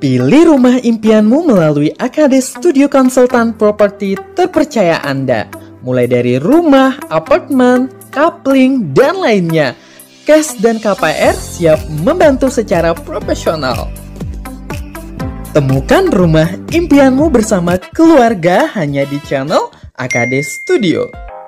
Pilih rumah impianmu melalui AKD Studio Konsultan Properti terpercaya Anda. Mulai dari rumah, apartemen, coupling, dan lainnya. Cash dan KPR siap membantu secara profesional. Temukan rumah impianmu bersama keluarga hanya di channel AKD Studio.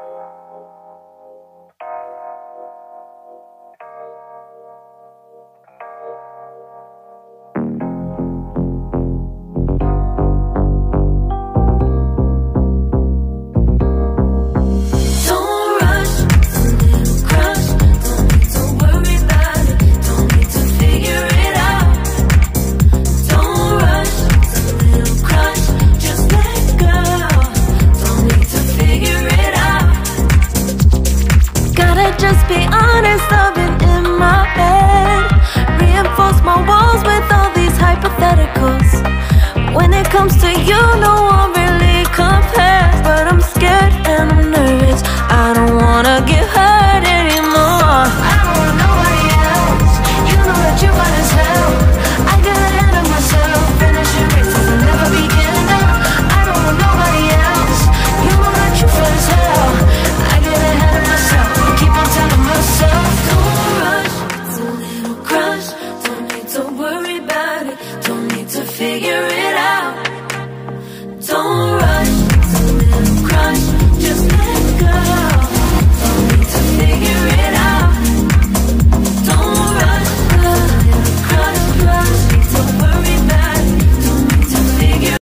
Just be honest, I've been in my head. Reinforce my walls with all these hypotheticals. When it comes to you, no one